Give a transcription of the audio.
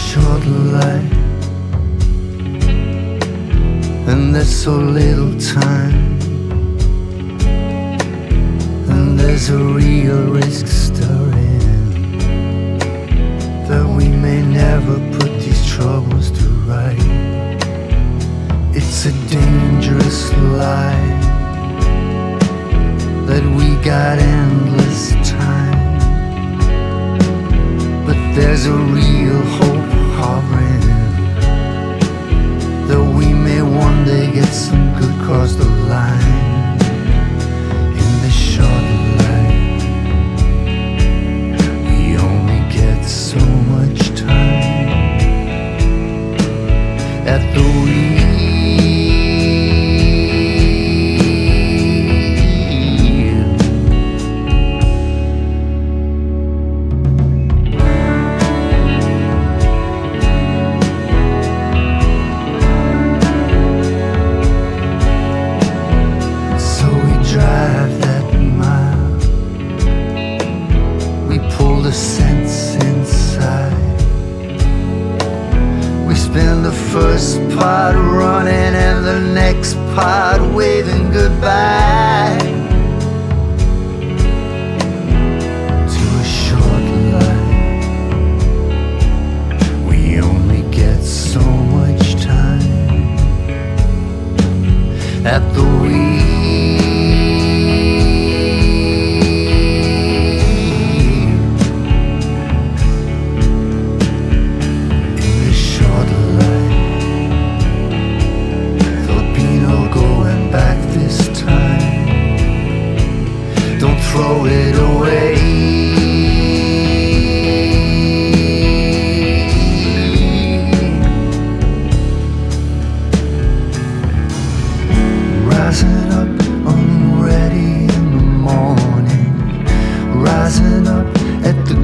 short life, and there's so little time, and there's a real risk stirring that we may never put these troubles to right. It's a dangerous lie that we got endless time, but there's a real hope hovering that we may one day get some good across the line. In this short life, we only get so much time at the wheel. The Synths inside. We spend the first part running and the next part waving goodbye to a short life. We only get so much time at the wheel. Throw it away. Rising up unready in the morning, rising up at the